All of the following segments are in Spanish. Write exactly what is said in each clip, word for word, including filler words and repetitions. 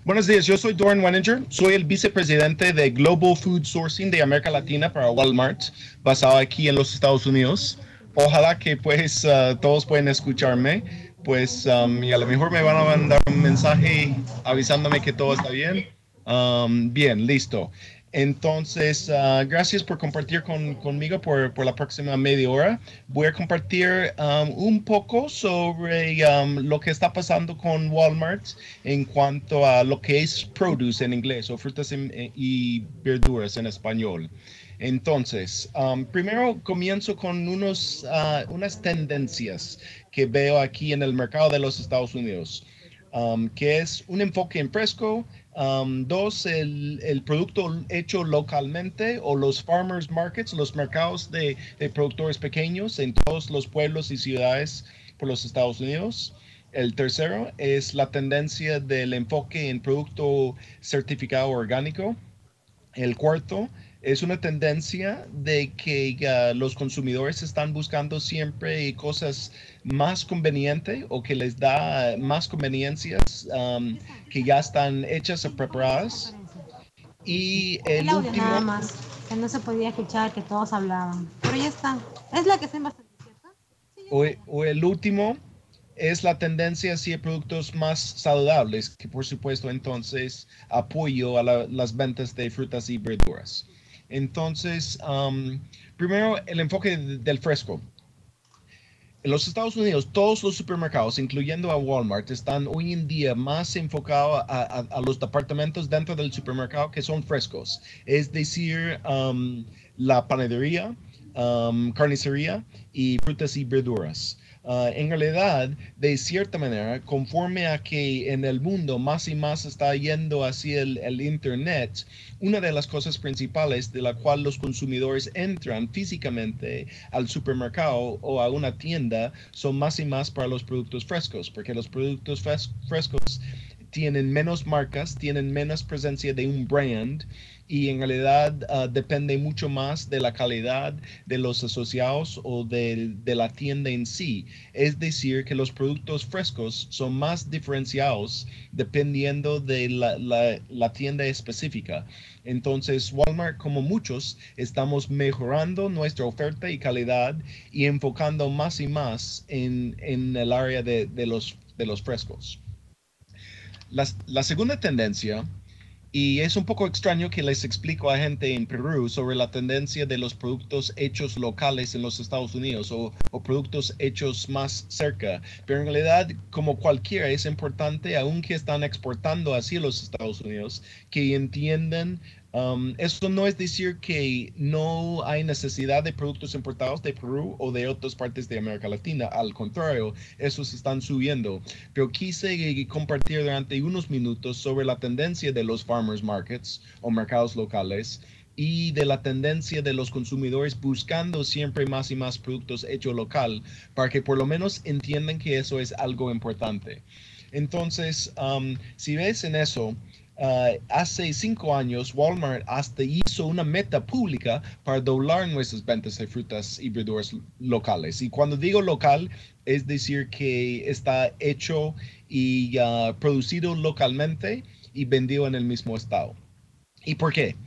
Buenos días, yo soy Doran Wenninger, soy el vicepresidente de Global Food Sourcing de América Latina para Walmart, basado aquí en los Estados Unidos. Ojalá que pues uh, todos pueden escucharme, pues um, y a lo mejor me van a mandar un mensaje avisándome que todo está bien. Um, bien, listo. Entonces, uh, gracias por compartir con, conmigo por, por la próxima media hora. Voy a compartir um, un poco sobre um, lo que está pasando con Walmart en cuanto a lo que es produce en inglés o frutas y, y verduras en español. Entonces, um, primero comienzo con unos, uh, unas tendencias que veo aquí en el mercado de los Estados Unidos, um, que es un enfoque en fresco. Um, dos, el, el, producto hecho localmente o los farmers markets, los mercados de, de productores pequeños en todos los pueblos y ciudades por los Estados Unidos. El tercero es la tendencia del enfoque en producto certificado orgánico. El cuarto es una tendencia de que uh, los consumidores están buscando siempre cosas más convenientes o que les da más conveniencias um, que ya están hechas o preparadas. Y el, el audio último, nada más, que no se podía escuchar, que todos hablaban. Pero ya está. Es la que está en bastante, ¿cierto? Sí, o, o el último es la tendencia hacia productos más saludables, que por supuesto entonces apoyo a la, las ventas de frutas y verduras. Entonces, um, primero el enfoque del fresco. En los Estados Unidos, todos los supermercados, incluyendo a Walmart, están hoy en día más enfocados a, a, a los departamentos dentro del supermercado que son frescos. Es decir, um, la panadería, um, carnicería y frutas y verduras. Uh, en realidad, de cierta manera, conforme a que en el mundo más y más está yendo hacia el, el Internet, una de las cosas principales de la cual los consumidores entran físicamente al supermercado o a una tienda son más y más para los productos frescos, porque los productos fres frescos tienen menos marcas, tienen menos presencia de un brand y en realidad uh, depende mucho más de la calidad de los asociados o de, de la tienda en sí. Es decir, que los productos frescos son más diferenciados dependiendo de la, la, la tienda específica. Entonces, Walmart, como muchos, estamos mejorando nuestra oferta y calidad y enfocando más y más en, en el área de, de, los, de los frescos. La, la segunda tendencia, y es un poco extraño que les explico a gente en Perú sobre la tendencia de los productos hechos locales en los Estados Unidos o, o productos hechos más cerca, pero en realidad, como cualquiera, es importante, aunque están exportando hacia los Estados Unidos, que entiendan. Um, eso no es decir que no hay necesidad de productos importados de Perú o de otras partes de América Latina. Al contrario, esos están subiendo. Pero quise compartir durante unos minutos sobre la tendencia de los farmers markets o mercados locales y de la tendencia de los consumidores buscando siempre más y más productos hechos local para que por lo menos entiendan que eso es algo importante. Entonces, um, si ves en eso, Uh, hace cinco años Walmart hasta hizo una meta pública para doblar nuestras ventas de frutas y verduras locales. Y cuando digo local, es decir que está hecho y uh, producido localmente y vendido en el mismo estado. ¿Y por qué?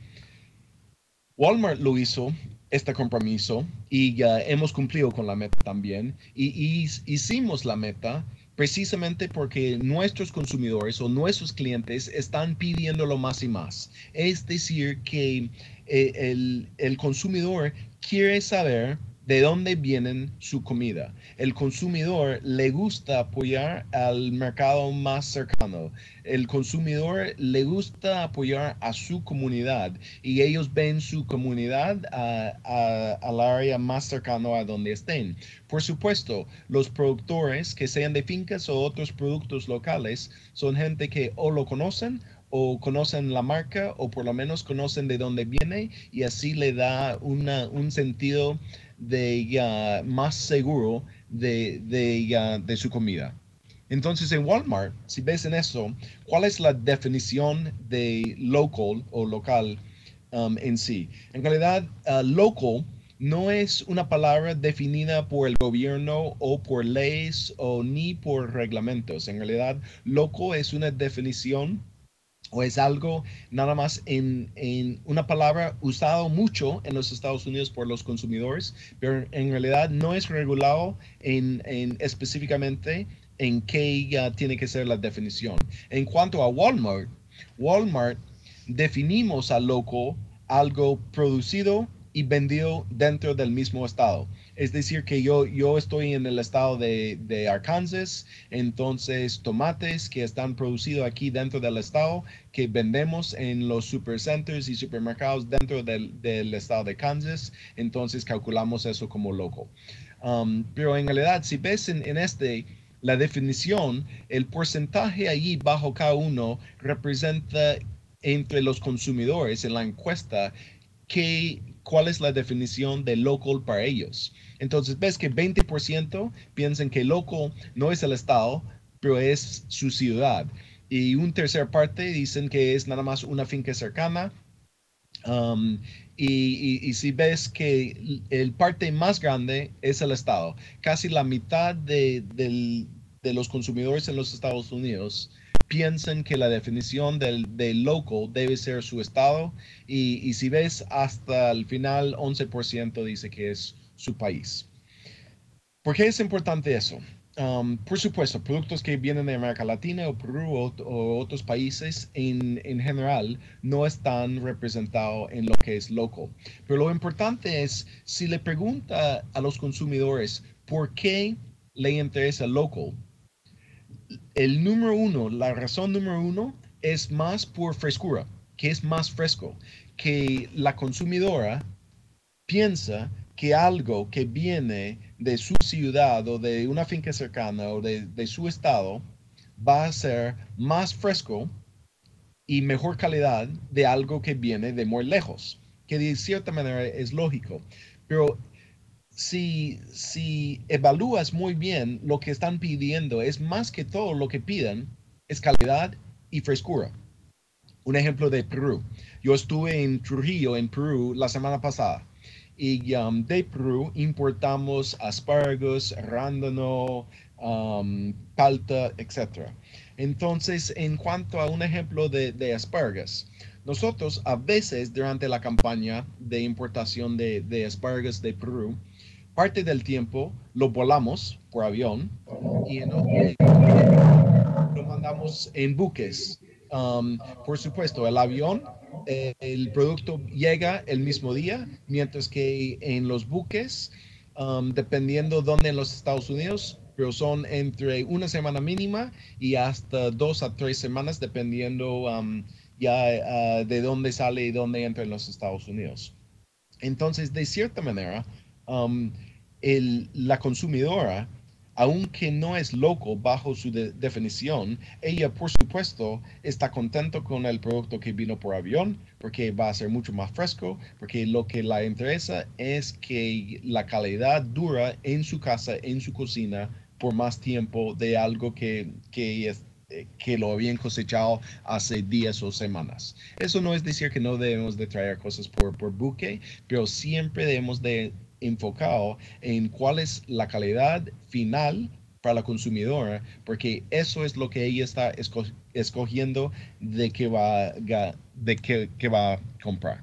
Walmart lo hizo, este compromiso, y uh, hemos cumplido con la meta también. Y, y hicimos la meta precisamente porque nuestros consumidores o nuestros clientes están pidiéndolo más y más. Es decir, que eh, el, el consumidor quiere saber de dónde viene su comida. El consumidor le gusta apoyar al mercado más cercano. El consumidor le gusta apoyar a su comunidad y ellos ven su comunidad a, a, al área más cercano a donde estén. Por supuesto, los productores que sean de fincas o otros productos locales son gente que o lo conocen o conocen la marca o por lo menos conocen de dónde viene y así le da una, un sentido de uh, más seguro de, de, uh, de su comida. Entonces en Walmart, si ves en eso, ¿cuál es la definición de local o local um, en sí? En realidad, uh, local no es una palabra definida por el gobierno o por leyes o ni por reglamentos. En realidad, local es una definición o es algo nada más en, en una palabra usado mucho en los Estados Unidos por los consumidores, pero en realidad no es regulado en, en específicamente en qué uh, tiene que ser la definición. En cuanto a Walmart, Walmart definimos a local algo producido y vendido dentro del mismo estado. Es decir, que yo, yo estoy en el estado de, de Arkansas, entonces tomates que están producidos aquí dentro del estado, que vendemos en los supercenters y supermercados dentro del, del estado de Kansas, entonces calculamos eso como local. Um, pero en realidad, si ves en, en este, la definición, el porcentaje allí bajo cada uno representa entre los consumidores en la encuesta que, cuál es la definición de local para ellos. Entonces ves que veinte por ciento piensan que local no es el estado, pero es su ciudad. Y un tercer parte dicen que es nada más una finca cercana. Um, y, y, y si ves que el parte más grande es el estado, casi la mitad de, del, de los consumidores en los Estados Unidos piensan que la definición del, del local debe ser su estado y, y si ves hasta el final once por ciento dice que es su país. ¿Por qué es importante eso? Um, por supuesto, productos que vienen de América Latina o Perú o, o otros países en, en general no están representados en lo que es local. Pero lo importante es, si le pregunta a los consumidores por qué le interesa local, el número uno, la razón número uno es más por frescura, que es más fresco, que la consumidora piensa que algo que viene de su ciudad o de una finca cercana o de, de su estado va a ser más fresco y mejor calidad de algo que viene de muy lejos, que de cierta manera es lógico. Pero si, si evalúas muy bien lo que están pidiendo, es más que todo lo que piden, es calidad y frescura. Un ejemplo de Perú. Yo estuve en Trujillo, en Perú, la semana pasada. Y um, de Perú importamos aspargos, arándano, um, palta, etcétera. Entonces, en cuanto a un ejemplo de, de aspargas, nosotros a veces durante la campaña de importación de, de aspargas de Perú, parte del tiempo lo volamos por avión y en otro lo mandamos en buques. Um, por supuesto, el avión, eh, el producto llega el mismo día, mientras que en los buques, um, dependiendo dónde en los Estados Unidos, pero son entre una semana mínima y hasta dos a tres semanas, dependiendo um, ya uh, de dónde sale y dónde entra en los Estados Unidos. Entonces, de cierta manera, um, el, la consumidora, aunque no es local bajo su de definición, ella por supuesto está contento con el producto que vino por avión porque va a ser mucho más fresco, porque lo que la interesa es que la calidad dura en su casa, en su cocina, por más tiempo de algo que, que es que lo habían cosechado hace días o semanas. Eso no es decir que no debemos de traer cosas por, por buque, pero siempre debemos de enfocar en cuál es la calidad final para la consumidora, porque eso es lo que ella está esco escogiendo de que va, de que, que va a comprar.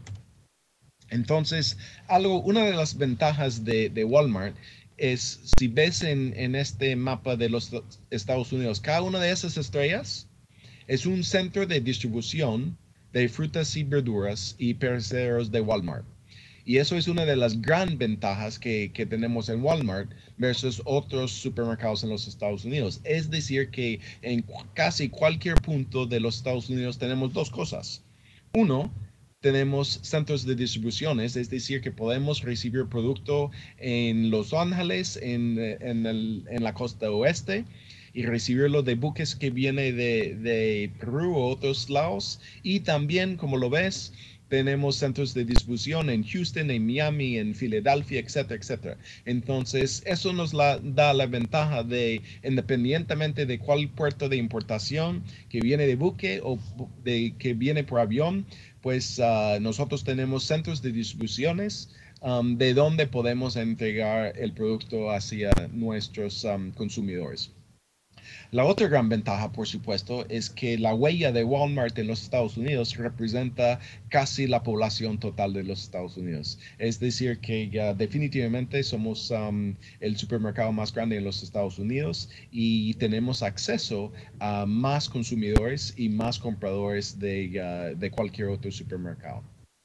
Entonces, algo, una de las ventajas de, de Walmart es, si ves en, en este mapa de los Estados Unidos, cada una de esas estrellas es un centro de distribución de frutas y verduras y perecederos de Walmart. Y eso es una de las gran ventajas que, que tenemos en Walmart versus otros supermercados en los Estados Unidos. Es decir, que en casi cualquier punto de los Estados Unidos tenemos dos cosas. Uno, tenemos centros de distribuciones, es decir, que podemos recibir producto en Los Ángeles, en, en, el, en la costa oeste, y recibirlo de buques que viene de, de Perú o otros lados. Y también, como lo ves, tenemos centros de distribución en Houston, en Miami, en Filadelfia, etcétera, etcétera. Entonces, eso nos la, da la ventaja de, independientemente de cuál puerto de importación que viene de buque o de que viene por avión, pues uh, nosotros tenemos centros de distribuciones um, de donde podemos entregar el producto hacia nuestros um, consumidores. La otra gran ventaja, por supuesto, es que la huella de Walmart en los Estados Unidos representa casi la población total de los Estados Unidos. Es decir, que ya definitivamente somos um, el supermercado más grande en los Estados Unidos y tenemos acceso a más consumidores y más compradores de, uh, de cualquier otro supermercado.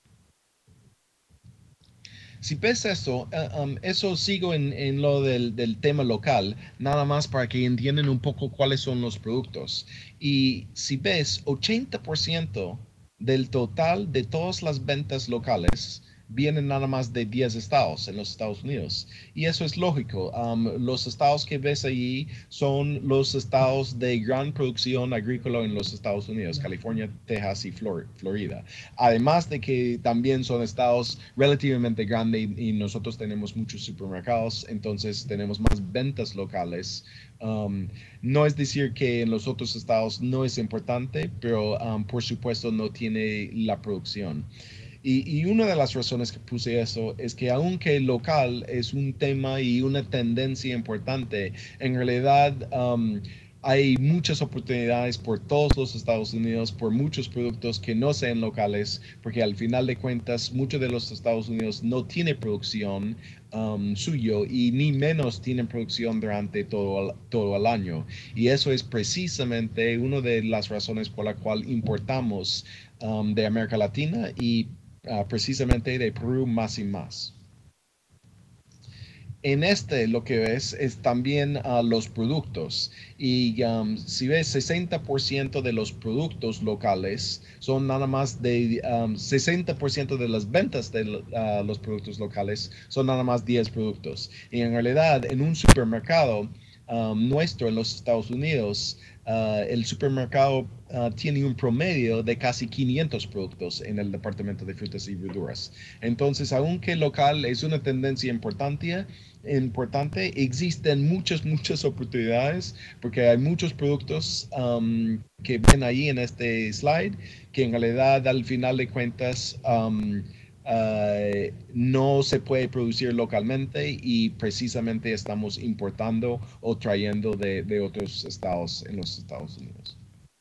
Si ves eso, uh, um, eso sigo en, en lo del, del tema local, nada más para que entiendan un poco cuáles son los productos. Y si ves, ochenta por ciento del total de todas las ventas locales vienen nada más de diez estados en los Estados Unidos. Y eso es lógico. Um, los estados que ves allí son los estados de gran producción agrícola en los Estados Unidos, California, Texas y Flor Florida. Además de que también son estados relativamente grandes y nosotros tenemos muchos supermercados, entonces tenemos más ventas locales. Um, no es decir que en los otros estados no es importante, pero um, por supuesto no tiene la producción. Y, y una de las razones que puse eso es que aunque local es un tema y una tendencia importante, en realidad um, hay muchas oportunidades por todos los Estados Unidos, por muchos productos que no sean locales, porque al final de cuentas muchos de los Estados Unidos no tiene producción um, suyo y ni menos tienen producción durante todo, todo el año. Y eso es precisamente una de las razones por la cual importamos um, de América Latina y Uh, precisamente de Perú más y más. En este lo que ves es también uh, los productos y um, si ves sesenta por ciento de los productos locales son nada más de um, sesenta por ciento de las ventas de uh, los productos locales son nada más diez productos y en realidad en un supermercado um, nuestro en los Estados Unidos Uh, el supermercado uh, tiene un promedio de casi quinientos productos en el departamento de frutas y verduras. Entonces, aunque local es una tendencia importante, importante existen muchas, muchas oportunidades porque hay muchos productos um, que ven ahí en este slide que en realidad al final de cuentas um, Uh, no se puede producir localmente y precisamente estamos importando o trayendo de, de otros estados en los Estados Unidos.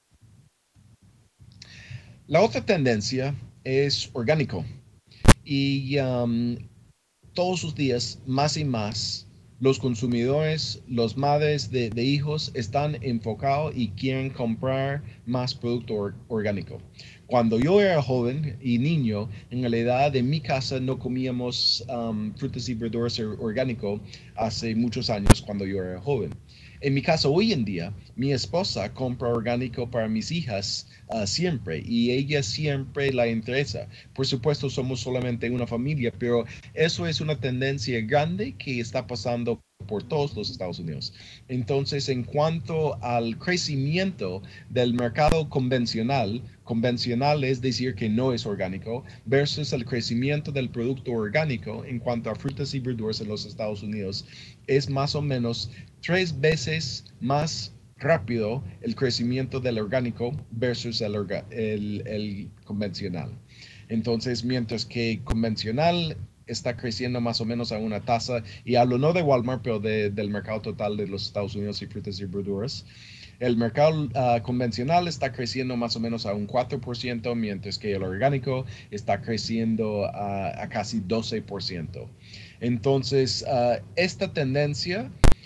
La otra tendencia es orgánico y um, todos los días más y más los consumidores, los madres de, de hijos están enfocados y quieren comprar más producto or, orgánico. Cuando yo era joven y niño, en realidad en mi casa no comíamos um, frutas y verduras orgánicos hace muchos años cuando yo era joven. En mi caso hoy en día, mi esposa compra orgánico para mis hijas uh, siempre y ella siempre la interesa. Por supuesto, somos solamente una familia, pero eso es una tendencia grande que está pasando por todos los Estados Unidos. Entonces, en cuanto al crecimiento del mercado convencional, convencional es decir que no es orgánico, versus el crecimiento del producto orgánico en cuanto a frutas y verduras en los Estados Unidos, es más o menos tres veces más rápido el crecimiento del orgánico versus el, orga el, el convencional. Entonces, mientras que convencional está creciendo más o menos a una tasa, y hablo no de Walmart, pero de, del mercado total de los Estados Unidos y frutas y verduras. El mercado uh, convencional está creciendo más o menos a un cuatro por ciento, mientras que el orgánico está creciendo uh, a casi doce por ciento. Entonces, uh, esta tendencia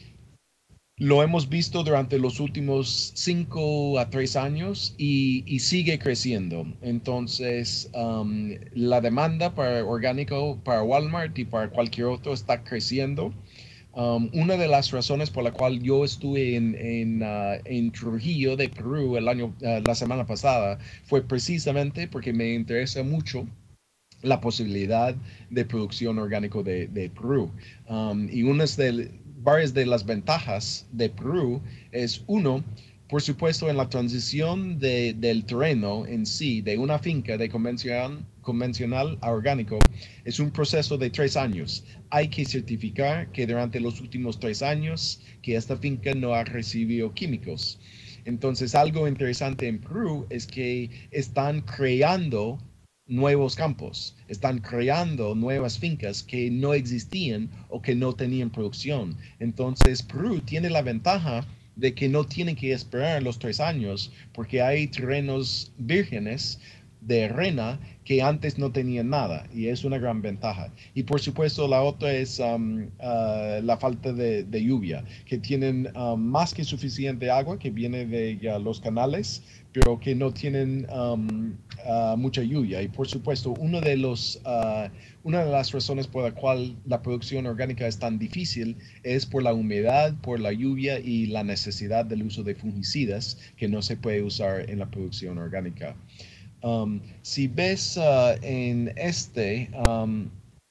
lo hemos visto durante los últimos cinco a tres años y, y sigue creciendo. Entonces, um, la demanda para orgánico, para Walmart y para cualquier otro está creciendo. Um, una de las razones por la cual yo estuve en, en, uh, en Trujillo de Perú el año, uh, la semana pasada fue precisamente porque me interesa mucho la posibilidad de producción orgánico de, de Perú. Um, y una de varias de las ventajas de Perú es, uno, por supuesto, en la transición de, del terreno en sí, de una finca de convencional, convencional a orgánico, es un proceso de tres años. Hay que certificar que durante los últimos tres años que esta finca no ha recibido químicos. Entonces, algo interesante en Perú es que están creando nuevos campos, están creando nuevas fincas que no existían o que no tenían producción. Entonces, Perú tiene la ventaja de que no tienen que esperar los tres años porque hay terrenos vírgenes de arena que antes no tenían nada y es una gran ventaja. Y por supuesto la otra es um, uh, la falta de, de lluvia, que tienen um, más que suficiente agua que viene de uh, los canales, pero que no tienen um, uh, mucha lluvia. Y por supuesto uno de los, uh, una de las razones por la cual la producción orgánica es tan difícil es por la humedad, por la lluvia y la necesidad del uso de fungicidas que no se puede usar en la producción orgánica. Um, si ves uh, en este, um,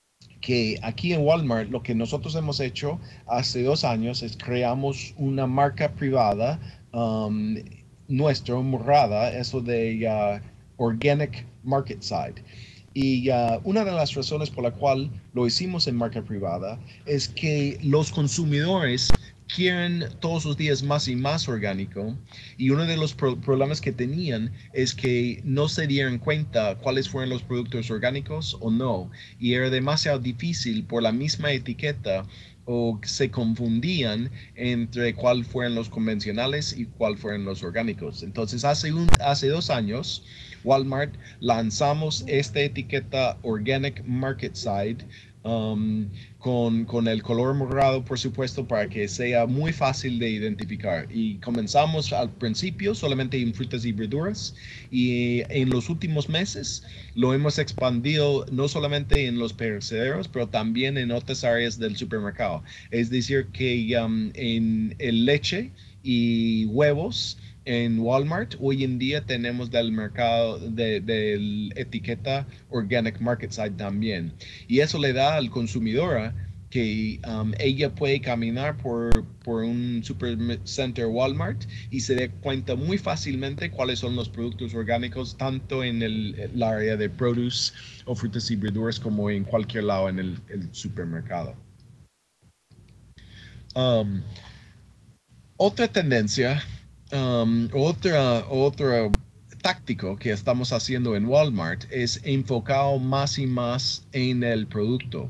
que aquí en Walmart lo que nosotros hemos hecho hace dos años es creamos una marca privada um, nuestra, morada, eso de uh, Organic Market Side. Y uh, una de las razones por la cual lo hicimos en marca privada es que los consumidores quieren todos los días más y más orgánico, y uno de los pro problemas que tenían es que no se dieran cuenta cuáles fueron los productos orgánicos o no, y era demasiado difícil por la misma etiqueta, o se confundían entre cuáles fueron los convencionales y cuáles fueron los orgánicos. Entonces hace, un, hace dos años Walmart lanzamos esta etiqueta Organic Market Side Um, con, con el color morado, por supuesto, para que sea muy fácil de identificar. Y comenzamos al principio solamente en frutas y verduras, y en los últimos meses lo hemos expandido no solamente en los perecederos, pero también en otras áreas del supermercado. Es decir, que um, en el leche y huevos en Walmart hoy en día tenemos del mercado de, de etiqueta Organic Market Side también, y eso le da al consumidor que um, ella puede caminar por, por un supercenter Walmart y se dé cuenta muy fácilmente cuáles son los productos orgánicos, tanto en el, el área de produce o frutas y verduras como en cualquier lado en el, el supermercado. Um, otra tendencia Um, otra, otra táctico que estamos haciendo en Walmart es enfocado más y más en el producto.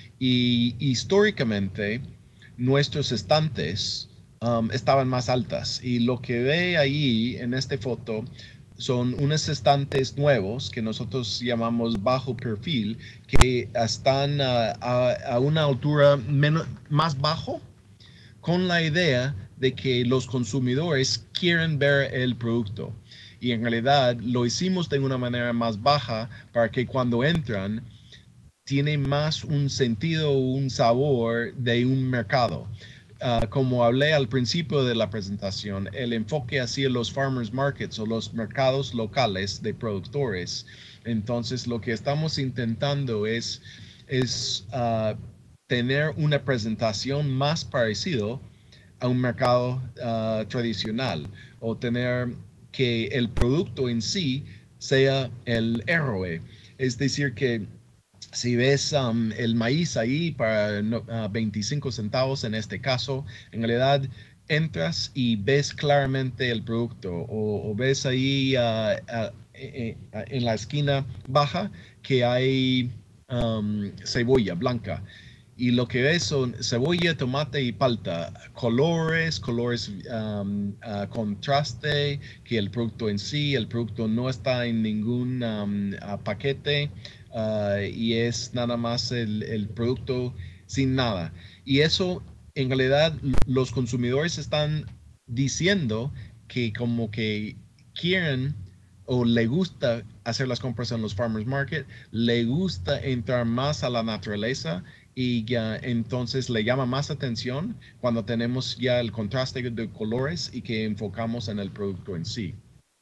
Y históricamente nuestros estantes um, estaban más altas, y lo que ve ahí en esta foto son unos estantes nuevos que nosotros llamamos bajo perfil, que están uh, a, a una altura menos, más bajo, con la idea de que los consumidores quieren ver el producto. Y en realidad lo hicimos de una manera más baja para que cuando entran tiene más un sentido, un sabor de un mercado. Uh, como hablé al principio de la presentación, el enfoque hacia los farmers markets o los mercados locales de productores. Entonces lo que estamos intentando es, es uh, tener una presentación más parecido a un mercado uh, tradicional, o tener que el producto en sí sea el héroe. Es decir, que si ves um, el maíz ahí para uh, veinticinco centavos en este caso, en realidad entras y ves claramente el producto, o, o ves ahí uh, uh, eh, eh, en la esquina baja que hay um, cebolla blanca. Y lo que ves son cebolla, tomate y palta, colores, colores um, uh, contraste, que el producto en sí, el producto no está en ningún um, uh, paquete, uh, y es nada más el, el producto sin nada. Y eso, en realidad, los consumidores están diciendo que como que quieren o le gusta hacer las compras en los farmers market, le gusta entrar más a la naturaleza, y ya entonces le llama más atención cuando tenemos ya el contraste de colores y que enfocamos en el producto en sí.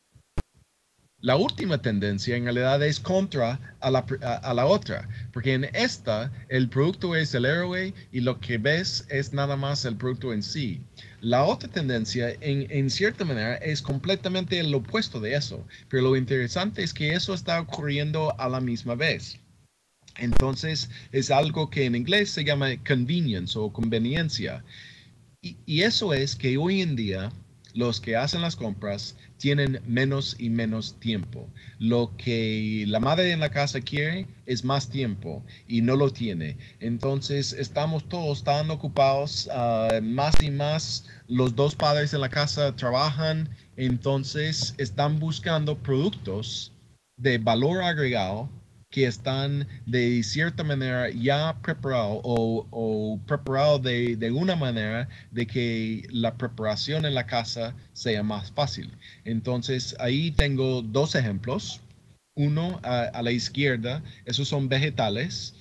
La última tendencia en realidad es contra a la, a, a la otra, porque en esta el producto es el héroe y lo que ves es nada más el producto en sí. La otra tendencia en, en cierta manera es completamente el opuesto de eso, pero lo interesante es que eso está ocurriendo a la misma vez. Entonces es algo que en inglés se llama convenience o conveniencia. Y, y eso es que hoy en día los que hacen las compras tienen menos y menos tiempo. Lo que la madre en la casa quiere es más tiempo y no lo tiene. Entonces estamos todos tan ocupados, uh, más y más los dos padres en la casa trabajan, entonces están buscando productos de valor agregado que están de cierta manera ya preparados o, o preparados de, de una manera de que la preparación en la casa sea más fácil. Entonces ahí tengo dos ejemplos. Uno a, a la izquierda, esos son vegetales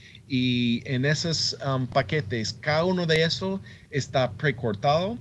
y en esos um, paquetes, cada uno de esos está precortado,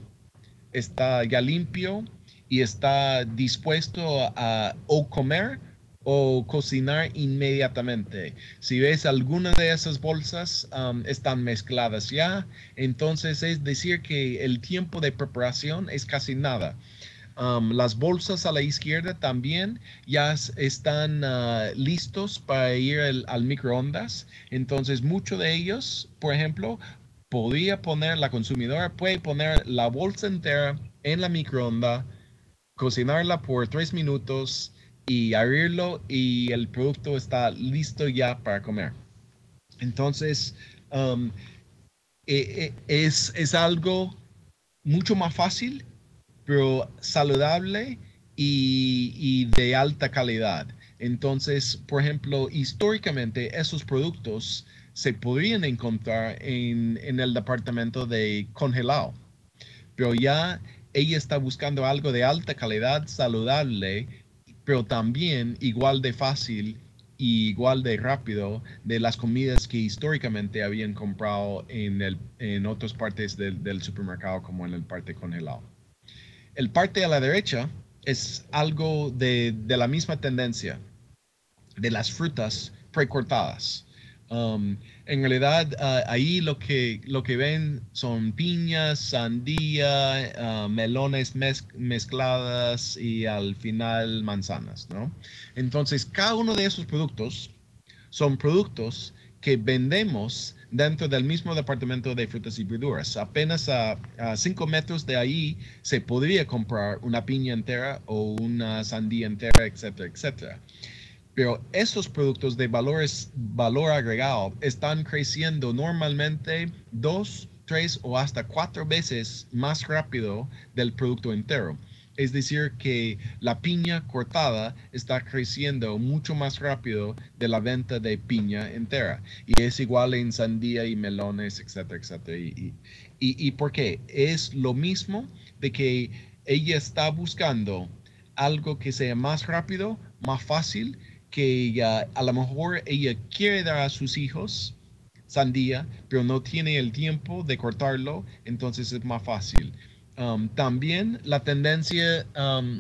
está ya limpio y está dispuesto a o comer o cocinar inmediatamente. Si ves alguna de esas bolsas um, están mezcladas ya, entonces es decir que el tiempo de preparación es casi nada. Um, las bolsas a la izquierda también ya están uh, listos para ir el, al microondas. Entonces muchos de ellos, por ejemplo, podría poner, la consumidora puede poner la bolsa entera en la microonda, cocinarla por tres minutos y abrirlo y el producto está listo ya para comer. Entonces, um, e, e, es, es algo mucho más fácil, pero saludable y, y de alta calidad. Entonces, por ejemplo, históricamente esos productos se podrían encontrar en, en el departamento de congelado, pero ya ella está buscando algo de alta calidad, saludable, pero también igual de fácil y igual de rápido de las comidas que históricamente habían comprado en, el, en otras partes del, del supermercado, como en el parte congelado. El parte a la derecha es algo de, de la misma tendencia, de las frutas precortadas. Um, en realidad, uh, ahí lo que, lo que ven son piñas, sandía, uh, melones mez mezcladas y al final manzanas, ¿no? Entonces, cada uno de esos productos son productos que vendemos dentro del mismo departamento de frutas y verduras. Apenas a, a cinco metros de ahí se podría comprar una piña entera o una sandía entera, etcétera, etcétera. Pero esos productos de valores, valor agregado están creciendo normalmente dos, tres o hasta cuatro veces más rápido del producto entero. Es decir, que la piña cortada está creciendo mucho más rápido de la venta de piña entera. Y es igual en sandía y melones, etcétera, etcétera. Y, y, y ¿por qué? Es lo mismo de que ella está buscando algo que sea más rápido, más fácil, que ella, a lo mejor ella quiere dar a sus hijos sandía, pero no tiene el tiempo de cortarlo, entonces es más fácil. Um, también la tendencia um,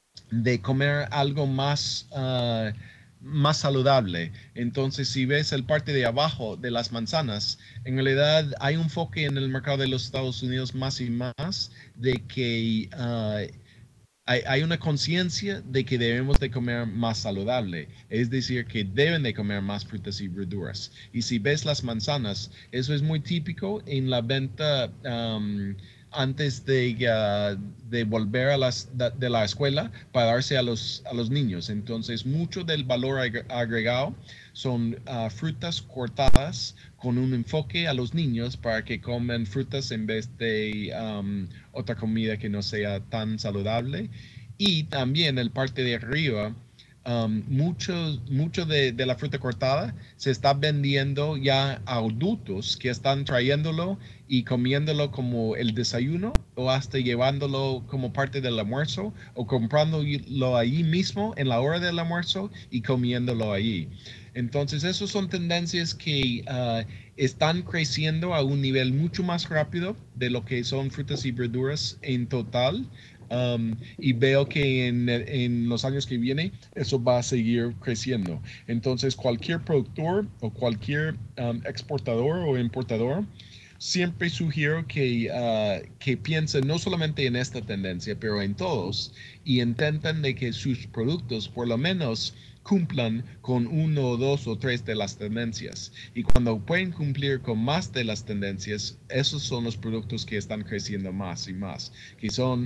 de comer algo más, uh, más saludable. Entonces, si ves el parte de abajo de las manzanas, en realidad hay un enfoque en el mercado de los Estados Unidos más y más de que uh, hay, hay una conciencia de que debemos de comer más saludable, es decir, que deben de comer más frutas y verduras. Y si ves las manzanas, eso es muy típico en la venta um, antes de, uh, de volver a las, de, de la escuela para darse a los, a los niños. Entonces, mucho del valor agregado son uh, frutas cortadas con un enfoque a los niños para que coman frutas en vez de um, otra comida que no sea tan saludable. Y también el parte de arriba, um, mucho, mucho de, de la fruta cortada se está vendiendo ya a adultos que están trayéndolo y comiéndolo como el desayuno o hasta llevándolo como parte del almuerzo o comprándolo ahí mismo en la hora del almuerzo y comiéndolo allí. Entonces, esas son tendencias que uh, están creciendo a un nivel mucho más rápido de lo que son frutas y verduras en total. Um, y veo que en, en los años que vienen eso va a seguir creciendo. Entonces, cualquier productor o cualquier um, exportador o importador, siempre sugiero que, uh, que piensen no solamente en esta tendencia, pero en todos y intenten de que sus productos por lo menos cumplan con uno, dos o tres de las tendencias. Y cuando pueden cumplir con más de las tendencias, esos son los productos que están creciendo más y más, que son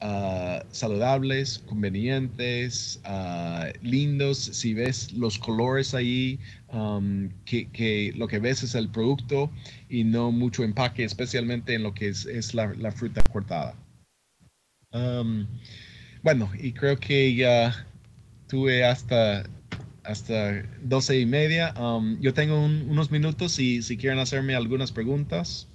uh, saludables, convenientes, uh, lindos. Si ves los colores ahí, um, que, que lo que ves es el producto y no mucho empaque, especialmente en lo que es, es la, la fruta cortada. Um, bueno, y creo que ya tuve hasta, hasta doce y media. Um, yo tengo un, unos minutos y si quieren hacerme algunas preguntas.